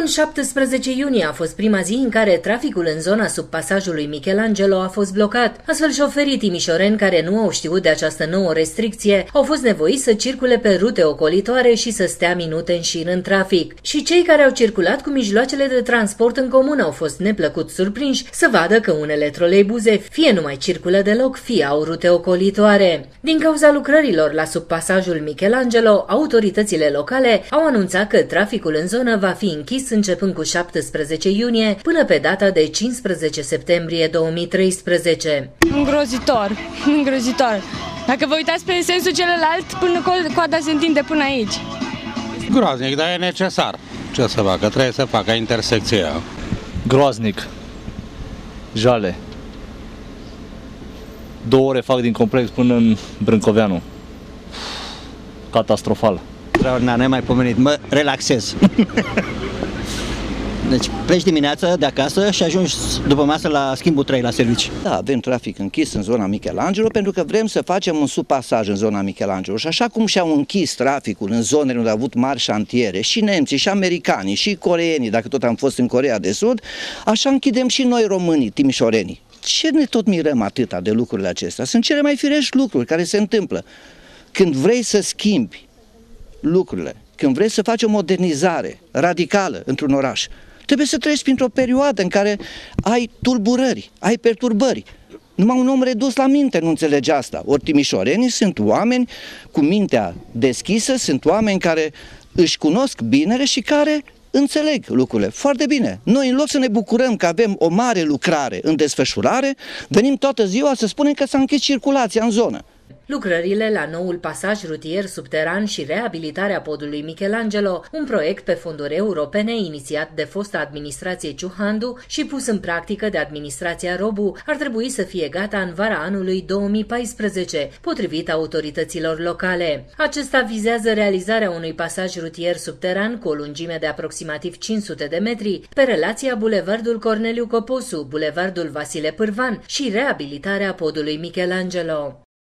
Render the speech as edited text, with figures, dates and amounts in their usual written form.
Luni 17 iunie a fost prima zi în care traficul în zona sub pasajului Michelangelo a fost blocat. Astfel, șoferii timișoreni care nu au știut de această nouă restricție au fost nevoiți să circule pe rute ocolitoare și să stea minute în șir în trafic. Și cei care au circulat cu mijloacele de transport în comun au fost neplăcut surprinși să vadă că unele troleibuze fie nu mai circulă deloc, fie au rute ocolitoare. Din cauza lucrărilor la sub pasajul Michelangelo, autoritățile locale au anunțat că traficul în zonă va fi închis începând cu 17 iunie până pe data de 15 septembrie 2013. Îngrozitor. Dacă vă uitați pe sensul celălalt, coada se întinde până aici. Groaznic, dar e necesar. Ce să facă? Trebuie să facă intersecția. Groaznic. Jale. 2 ore fac din complex până în Brâncoveanu. Catastrofal. Extraordinar, nemaipomenit. Mă relaxez. Deci pleci dimineața de acasă și ajungi după masă la schimbul 3 la servici. Da, avem trafic închis în zona Michelangelo pentru că vrem să facem un subpasaj în zona Michelangelo. Și așa cum și-au închis traficul în zonele unde au avut mari șantiere, și nemții, și americanii, și coreenii, dacă tot am fost în Coreea de Sud, așa închidem și noi românii, timișorenii. Ce ne tot mirăm atâta de lucrurile acestea? Sunt cele mai firești lucruri care se întâmplă. Când vrei să schimbi lucrurile, când vrei să faci o modernizare radicală într-un oraș, trebuie să treci printr-o perioadă în care ai tulburări, ai perturbări. Numai un om redus la minte nu înțelege asta. Ori timișorenii sunt oameni cu mintea deschisă, sunt oameni care își cunosc binele și care înțeleg lucrurile foarte bine. Noi, în loc să ne bucurăm că avem o mare lucrare în desfășurare, venim toată ziua să spunem că s-a închis circulația în zonă. Lucrările la noul pasaj rutier subteran și reabilitarea podului Michelangelo, un proiect pe fonduri europene inițiat de fosta administrație Ciuhandu și pus în practică de administrația Robu, ar trebui să fie gata în vara anului 2014, potrivit autorităților locale. Acesta vizează realizarea unui pasaj rutier subteran cu o lungime de aproximativ 500 de metri pe relația Bulevardul Corneliu Coposu, Bulevardul Vasile Pârvan și reabilitarea podului Michelangelo.